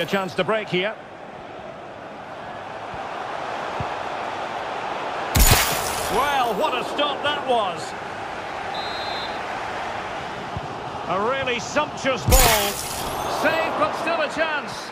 A chance to break here. Well, what a stop that was. A really sumptuous ball. Saved, but still a chance.